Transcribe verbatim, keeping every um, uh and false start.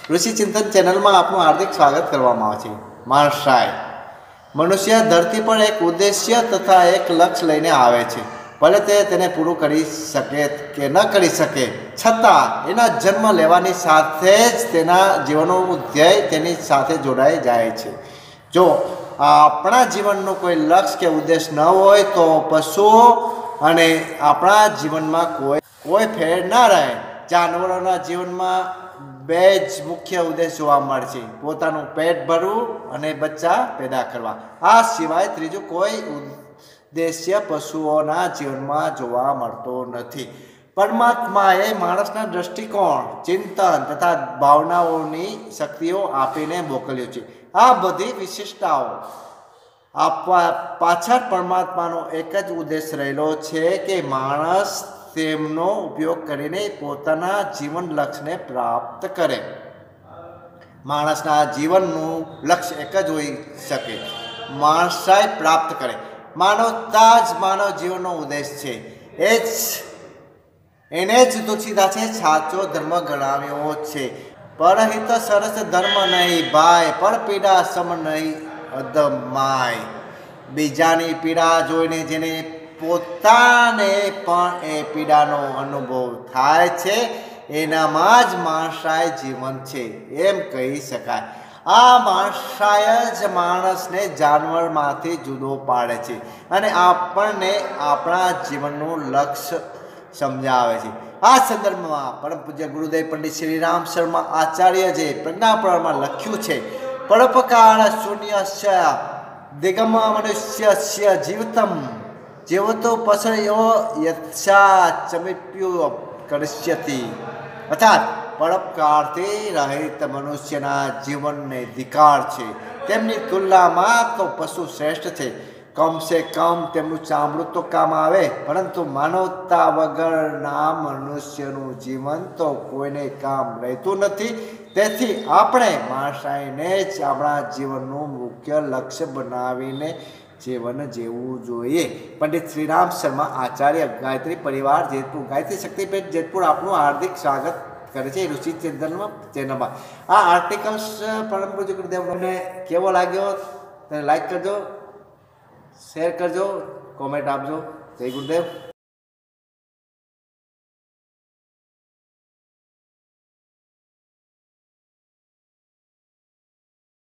ઋષિ ચિંતન ચેનલમાં આપનું હાર્દિક સ્વાગત કરવામાં આવે છે। માણસાઈ મનુષ્ય ધરતી પર એક ઉદ્દેશ્ય તથા એક લક્ષ્ય લઈને આવે છે। ભલે તે તેને પૂરું કરી શકે કે ન કરી શકે, છતાં એના જન્મ લેવાની સાથે જ તેના જીવનનું ધ્યેય તેની સાથે જોડાઈ જાય છે। જો આપણા જીવનનું કોઈ લક્ષ્ય કે ઉદ્દેશ ન હોય તો પશુઓ અને આપણા જીવનમાં કોઈ કોઈ ફેર ના રહે। જાનવરોના જીવનમાં બે જ મુખ્ય ઉદ્દેશ જોવા મળે છે, પોતાનું પેટ ભરવું અને બચ્ચા પેદા કરવા। આ સિવાય ત્રીજું કોઈ ઉદ્દેશ્ય પશુઓના જીવનમાં જોવા મળતો નથી। પરમાત્માએ માણસના દ્રષ્ટિકોણ, ચિંતન તથા ભાવનાઓની શક્તિઓ આપીને મોકલ્યો છે। આ બધી વિશેષતાઓ આપવા પાછળ પરમાત્માનો એક જ ઉદ્દેશ રહેલો છે કે માણસ તેમનો ઉપયોગ કરીને પોતાના જીવન લક્ષ્યને પ્રાપ્ત કરે। માણસના જીવનનું લક્ષ્ય એક જ હોઈ શકે, માણસાઈ પ્રાપ્ત કરે। માનવતા જ માનવ જીવનનો ઉદ્દેશ છે। એ જ એને જ તુલસીદાસે સાચો ધર્મ ગણાવ્યો છે। પરહિત સરસ ધર્મ નહીં ભાઈ, પર પીડા સમ નહીં અધમાય। બીજાની પીડા જોઈને જેને પોતાને પણ એ પીડાનો અનુભવ થાય છે, એનામાં જ માણસાઈ જીવન છે એમ કહી શકાય। આ માણસાઈ જ માણસને જાનવરમાંથી જુદો પાડે છે અને આપણને આપણા જીવનનું લક્ષ્ય સમજાવે છે। આ સંદર્ભમાં પરમ પૂજ્ય ગુરુદેવ પંડિત શ્રી રામ શર્મા આચાર્યજીએ પ્રજ્ઞાપુરાણમાં લખ્યું છે, પરોપકાર શૂન્યસ્ય દિગમ મનુષ્યસ્ય જીવતમ જીવતો પશયો યથા ચમિપ્યુ કરિષ્યતિ। અર્થાત પરોપકારથી રહિત મનુષ્યના જીવનને ધિકાર છે, તેમની તુલનામાં તો પશુ શ્રેષ્ઠ છે। કમસે કમ તેમનું ચામડું તો કામ આવે, પરંતુ માનવતા વગરના મનુષ્યનું જીવન તો કોઈને કામ રહેતું નથી। તેથી આપણે માણસાઈને જ આપણા જીવનનું મુખ્ય લક્ષ્ય બનાવીને જીવન જીવવું જોઈએ। પંડિત શ્રીરામ શર્મા આચાર્ય, ગાયત્રી પરિવાર, જેતપુર। ગાયત્રી શક્તિપીઠ જેતપુર આપનું હાર્દિક સ્વાગત કરે છે ઋષિ ચિંતનમાં ચેનલમાં। આ આર્ટિકલ્સ પરમ પૂજ્ય ગુરુદેવને કેવો લાગ્યો તેને લાઈક કરજો, શેર કરજો, કોમેન્ટ આપજો। જય ગુરુદેવ।